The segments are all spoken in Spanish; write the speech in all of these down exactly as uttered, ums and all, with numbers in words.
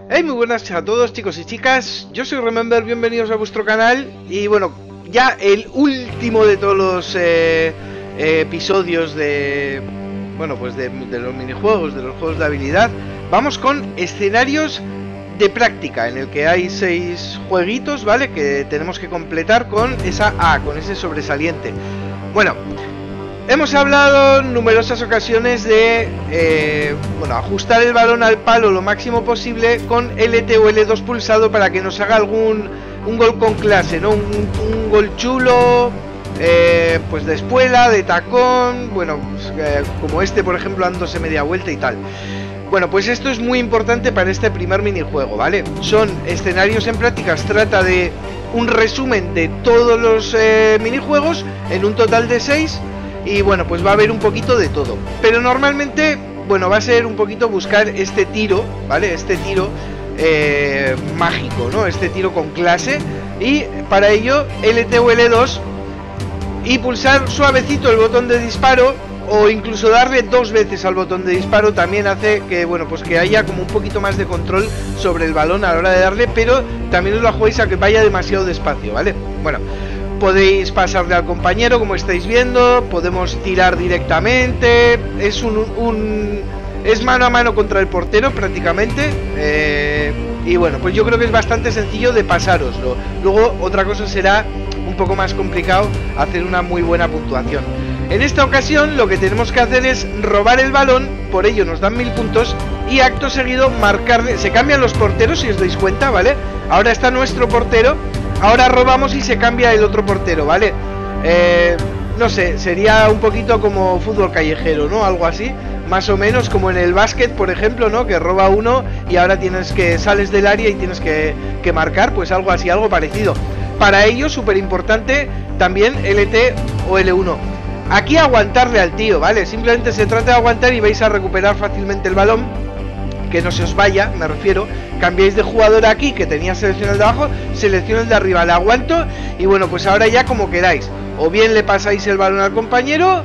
Hey, muy buenas a todos, chicos y chicas. Yo soy Remember, bienvenidos a vuestro canal. Y bueno, ya el último de todos los eh, eh, episodios de... Bueno, pues de, de los minijuegos, de los juegos de habilidad. Vamos con escenarios de práctica, en el que hay seis jueguitos, ¿vale? Que tenemos que completar con esa A, con ese sobresaliente. Bueno, hemos hablado en numerosas ocasiones de eh, bueno, ajustar el balón al palo lo máximo posible con L T o L dos pulsado para que nos haga algún un gol con clase, ¿no? Un, un gol chulo, eh, pues de espuela, de tacón, bueno, pues, eh, como este por ejemplo dándose media vuelta y tal. Bueno, pues esto es muy importante para este primer minijuego, ¿vale? Son escenarios en prácticas, trata de un resumen de todos los eh, minijuegos en un total de seis. Y bueno, pues va a haber un poquito de todo. Pero normalmente, bueno, va a ser un poquito buscar este tiro, ¿vale? Este tiro eh, mágico, ¿no? Este tiro con clase. Y para ello, L T o L dos. Y pulsar suavecito el botón de disparo. O incluso darle dos veces al botón de disparo también hace que, bueno, pues que haya como un poquito más de control sobre el balón a la hora de darle. Pero también os lo jugáis a que vaya demasiado despacio, ¿vale? Bueno, podéis pasarle al compañero, como estáis viendo. Podemos tirar directamente. Es un, un es mano a mano contra el portero prácticamente. eh, Y bueno, pues yo creo que es bastante sencillo de pasároslo. Luego otra cosa será un poco más complicado hacer una muy buena puntuación. En esta ocasión lo que tenemos que hacer es robar el balón. Por ello nos dan mil puntos. Y acto seguido marcarle. Se cambian los porteros, si os dais cuenta, ¿vale? Ahora está nuestro portero. Ahora robamos y se cambia el otro portero, ¿vale? Eh, no sé, sería un poquito como fútbol callejero, ¿no? Algo así, más o menos como en el básquet, por ejemplo, ¿no? Que roba uno y ahora tienes que sales del área y tienes que, que marcar, pues algo así, algo parecido. Para ello, súper importante, también L T o L uno. Aquí aguantarle al tío, ¿vale? Simplemente se trata de aguantar y vais a recuperar fácilmente el balón. Que no se os vaya, me refiero. Cambiáis de jugador aquí, que tenía seleccionado el de abajo, selecciono el de arriba, le aguanto. Y bueno, pues ahora ya como queráis. O bien le pasáis el balón al compañero,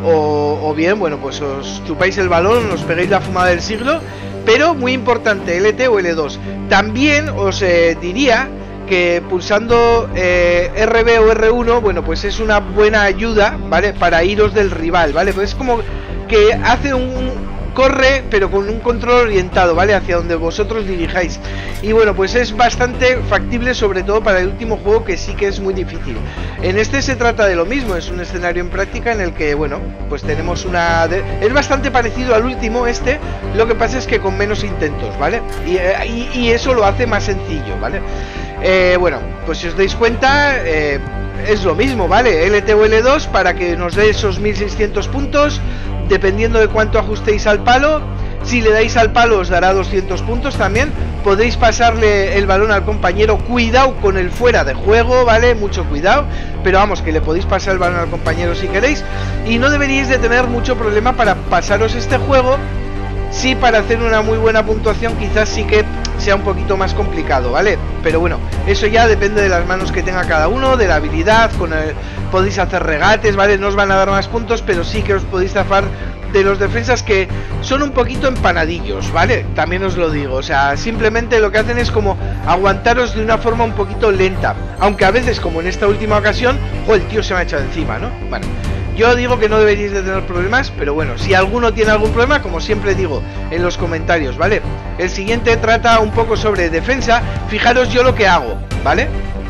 o, o bien, bueno, pues os chupáis el balón, os pegáis la fumada del siglo. Pero muy importante, L T o L dos. También os eh, diría que pulsando eh, R B o R uno, bueno, pues es una buena ayuda, ¿vale? Para iros del rival, ¿vale? Pues es como que hace un... corre, pero con un control orientado, ¿vale? Hacia donde vosotros dirijáis. Y bueno, pues es bastante factible, sobre todo para el último juego, que sí que es muy difícil. En este se trata de lo mismo, es un escenario en práctica en el que, bueno, pues tenemos una... De... Es bastante parecido al último este, lo que pasa es que con menos intentos, ¿vale? Y, y, y eso lo hace más sencillo, ¿vale? Eh, bueno, pues si os dais cuenta... Eh, es lo mismo, ¿vale? L T o L dos para que nos dé esos mil seiscientos puntos, dependiendo de cuánto ajustéis al palo. Si le dais al palo os dará doscientos puntos también. Podéis pasarle el balón al compañero. Cuidado con el fuera de juego, ¿vale? Mucho cuidado. Pero vamos, que le podéis pasar el balón al compañero si queréis. Y no deberíais de tener mucho problema para pasaros este juego. Sí, para hacer una muy buena puntuación quizás sí que sea un poquito más complicado, ¿vale? Pero bueno, eso ya depende de las manos que tenga cada uno, de la habilidad, con el... podéis hacer regates, ¿vale? No os van a dar más puntos, pero sí que os podéis zafar de los defensas que son un poquito empanadillos, ¿vale? También os lo digo, o sea, simplemente lo que hacen es como aguantaros de una forma un poquito lenta, aunque a veces, como en esta última ocasión, ¡jo! El tío se me ha echado encima, ¿no? Bueno, yo digo que no deberíais de tener problemas, pero bueno, si alguno tiene algún problema, como siempre digo en los comentarios, ¿vale? El siguiente trata un poco sobre defensa. Fijaros yo lo que hago, ¿vale?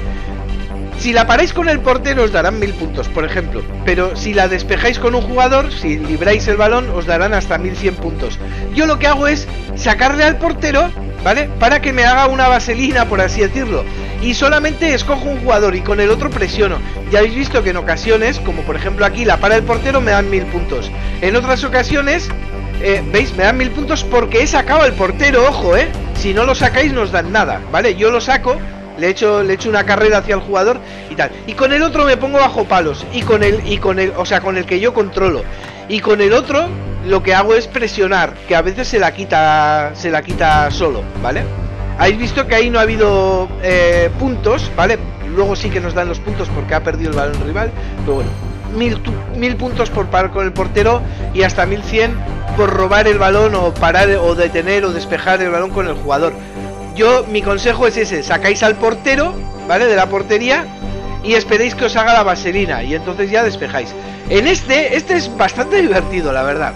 Si la paráis con el portero os darán mil puntos, por ejemplo. Pero si la despejáis con un jugador, si libráis el balón, os darán hasta mil cien puntos. Yo lo que hago es sacarle al portero, ¿vale? Para que me haga una vaselina, por así decirlo. Y solamente escojo un jugador y con el otro presiono. Ya habéis visto que en ocasiones, como por ejemplo aquí, la para el portero, me dan mil puntos. En otras ocasiones, eh, ¿veis? Me dan mil puntos porque he sacado al portero, ojo, ¿eh? Si no lo sacáis nos dan nada, ¿vale? Yo lo saco, le echo, le echo una carrera hacia el jugador y tal. Y con el otro me pongo bajo palos. Y con el, y con el, o sea, con el que yo controlo. Y con el otro lo que hago es presionar, que a veces se la quita, se la quita solo, ¿vale? Habéis visto que ahí no ha habido eh, puntos, ¿vale? Luego sí que nos dan los puntos porque ha perdido el balón rival. Pero bueno, mil, mil puntos por parar con el portero y hasta mil cien por robar el balón o parar o detener o despejar el balón con el jugador. yo, mi consejo es ese, sacáis al portero, ¿vale? De la portería y esperéis que os haga la vaselina y entonces ya despejáis. En este, este es bastante divertido, la verdad.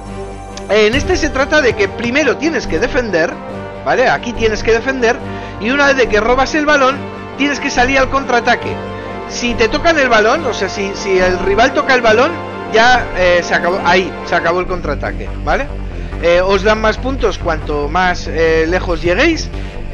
En este se trata de que primero tienes que defender, ¿vale? Aquí tienes que defender y una vez de que robas el balón, tienes que salir al contraataque. Si te tocan el balón, o sea, si, si el rival toca el balón, ya eh, se acabó, ahí se acabó el contraataque, ¿vale? Eh, os dan más puntos cuanto más eh, lejos lleguéis.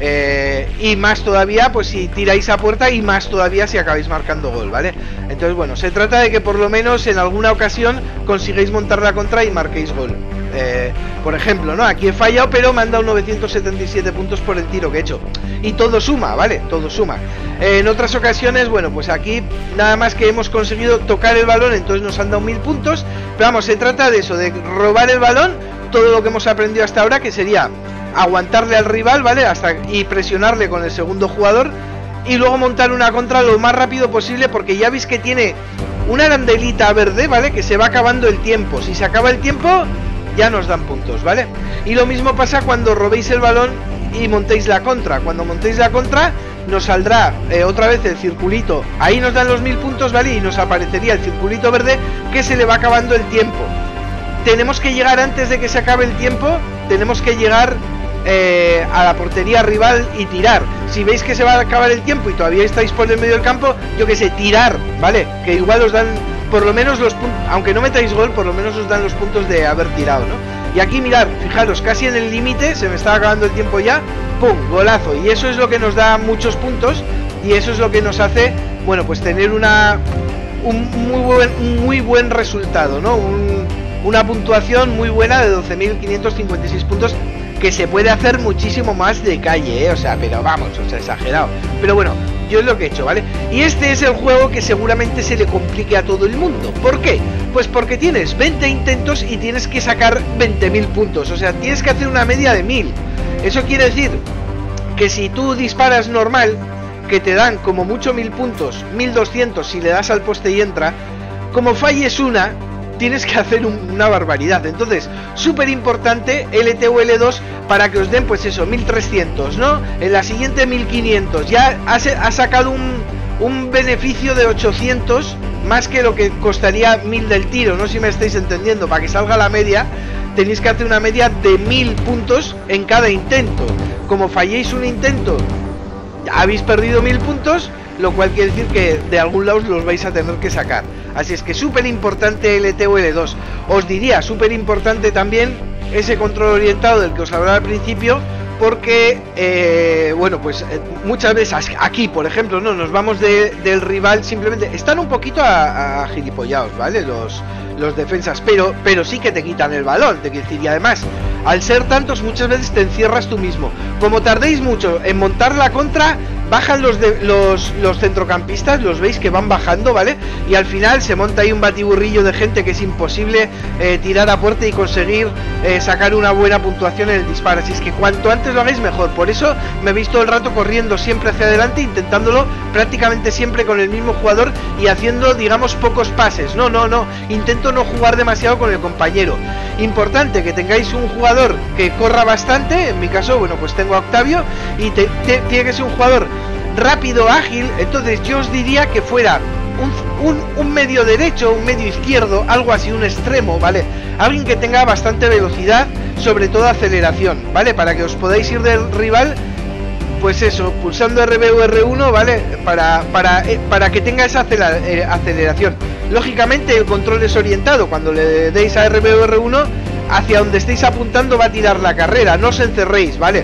Eh, y más todavía pues si tiráis a puerta y más todavía si acabáis marcando gol, ¿vale? Entonces bueno, se trata de que por lo menos en alguna ocasión consigáis montar la contra y marquéis gol. eh, Por ejemplo, ¿no? Aquí he fallado pero me han dado novecientos setenta y siete puntos por el tiro que he hecho. Y todo suma, ¿vale? Todo suma. eh, En otras ocasiones, bueno, pues aquí nada más que hemos conseguido tocar el balón, entonces nos han dado mil puntos. Pero vamos, se trata de eso, de robar el balón, todo lo que hemos aprendido hasta ahora, que sería aguantarle al rival, ¿vale? Hasta y presionarle con el segundo jugador y luego montar una contra lo más rápido posible, porque ya veis que tiene una arandelita verde, ¿vale? Que se va acabando el tiempo. Si se acaba el tiempo, ya nos dan puntos, ¿vale? Y lo mismo pasa cuando robéis el balón y montéis la contra. Cuando montéis la contra, nos saldrá eh, otra vez el circulito. Ahí nos dan los mil puntos, ¿vale? Y nos aparecería el circulito verde que se le va acabando el tiempo. Tenemos que llegar antes de que se acabe el tiempo. Tenemos que llegar Eh, a la portería rival y tirar. Si veis que se va a acabar el tiempo y todavía estáis por el medio del campo, yo que sé, tirar, ¿vale? Que igual os dan por lo menos los puntos, aunque no metáis gol, por lo menos os dan los puntos de haber tirado, ¿no? Y aquí mirad, fijaros, casi en el límite, se me estaba acabando el tiempo ya, ¡pum! Golazo. Y eso es lo que nos da muchos puntos y eso es lo que nos hace, bueno, pues tener una un muy buen, un muy buen resultado, ¿no? Un, una puntuación muy buena de doce mil quinientos cincuenta y seis puntos, que se puede hacer muchísimo más de calle, ¿eh? O sea, pero vamos, o sea, exagerado. Pero bueno, yo es lo que he hecho, ¿vale? Y este es el juego que seguramente se le complique a todo el mundo. ¿Por qué? Pues porque tienes veinte intentos y tienes que sacar veinte mil puntos. O sea, tienes que hacer una media de mil. Eso quiere decir que si tú disparas normal, que te dan como mucho mil puntos, mil doscientos si le das al poste y entra, como falles una, tienes que hacer un, una barbaridad. Entonces, súper importante L T o L dos para que os den pues eso, mil trescientos, ¿no? En la siguiente mil quinientos. Ya has, has sacado un, un beneficio de ochocientos más que lo que costaría mil del tiro, no sé si me estáis entendiendo. Para que salga la media tenéis que hacer una media de mil puntos en cada intento. Como falléis un intento, habéis perdido mil puntos, lo cual quiere decir que de algún lado los vais a tener que sacar. Así es que súper importante L T o L dos. Os diría súper importante también ese control orientado del que os hablaba al principio, porque eh, bueno, pues eh, muchas veces aquí, por ejemplo, no nos vamos de, del rival, simplemente están un poquito a, a gilipollados, ¿vale? Los, los defensas, pero, pero sí que te quitan el balón, te quiero decir, y además, al ser tantos, muchas veces te encierras tú mismo. Como tardéis mucho en montar la contra, bajan los, de, los, los centrocampistas, los veis que van bajando, ¿vale? Y al final se monta ahí un batiburrillo de gente que es imposible eh, tirar a puerta y conseguir eh, sacar una buena puntuación en el disparo. Así es que cuanto antes lo hagáis mejor. Por eso me veis todo el rato corriendo siempre hacia adelante, intentándolo prácticamente siempre con el mismo jugador y haciendo, digamos, pocos pases. No, no, no. Intento no jugar demasiado con el compañero. Importante que tengáis un jugador que corra bastante. En mi caso, bueno, pues tengo a Octavio y te, te, tiene que ser un jugador rápido, ágil. Entonces yo os diría que fuera un, un, un medio derecho, un medio izquierdo, algo así, un extremo, ¿vale? Alguien que tenga bastante velocidad, sobre todo aceleración, ¿vale? Para que os podáis ir del rival, pues eso, pulsando R B o R uno, ¿vale? Para, para, eh, para que tenga esa aceleración. Lógicamente el control es orientado. Cuando le deis a R B o R uno, hacia donde estéis apuntando va a tirar la carrera. No os encerréis, ¿vale?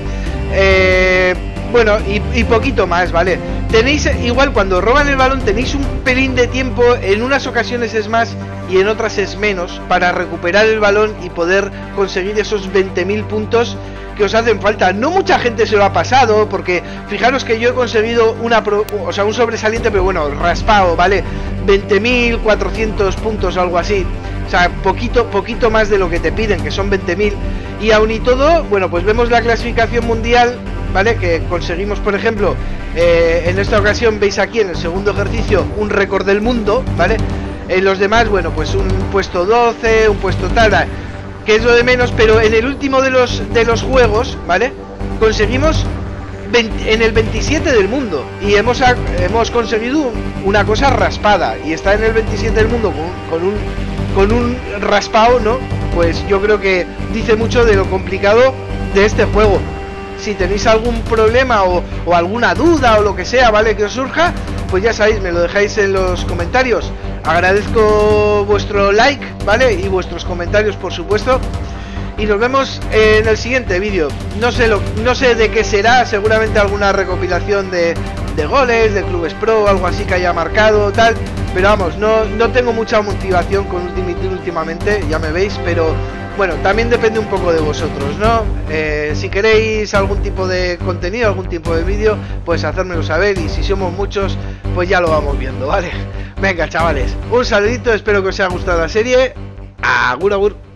Eh... Bueno, y, y poquito más, ¿vale? Tenéis, igual cuando roban el balón, tenéis un pelín de tiempo, en unas ocasiones es más y en otras es menos, para recuperar el balón y poder conseguir esos veinte mil puntos que os hacen falta. No mucha gente se lo ha pasado, porque fijaros que yo he conseguido una pro, o sea, un sobresaliente, pero bueno, raspado, ¿vale? veinte mil cuatrocientos puntos o algo así. O sea, poquito, poquito más de lo que te piden, que son veinte mil. Y aún y todo, bueno, pues vemos la clasificación mundial, ¿vale? Que conseguimos, por ejemplo, eh, en esta ocasión veis aquí en el segundo ejercicio un récord del mundo, ¿vale? En los demás, bueno, pues un puesto doce, un puesto tal, que es lo de menos, pero en el último de los, de los juegos, ¿vale? Conseguimos veinte, en el veintisiete del mundo. Y hemos, hemos conseguido una cosa raspada. Y está en el veintisiete del mundo con, con un con un raspado, ¿no? Pues yo creo que dice mucho de lo complicado de este juego. Si tenéis algún problema o, o alguna duda o lo que sea, ¿vale? Que os surja, pues ya sabéis, me lo dejáis en los comentarios. Agradezco vuestro like, ¿vale? Y vuestros comentarios, por supuesto. Y nos vemos en el siguiente vídeo. No sé lo, no sé de qué será, seguramente alguna recopilación de, de goles, de clubes pro, algo así que haya marcado, tal. Pero vamos, no, no tengo mucha motivación con Ultimate Team últimamente, ya me veis, pero bueno, también depende un poco de vosotros, ¿no? Eh, si queréis algún tipo de contenido, algún tipo de vídeo, pues hacérmelo saber, y si somos muchos, pues ya lo vamos viendo, ¿vale? Venga, chavales, un saludito, espero que os haya gustado la serie. Agur, agur.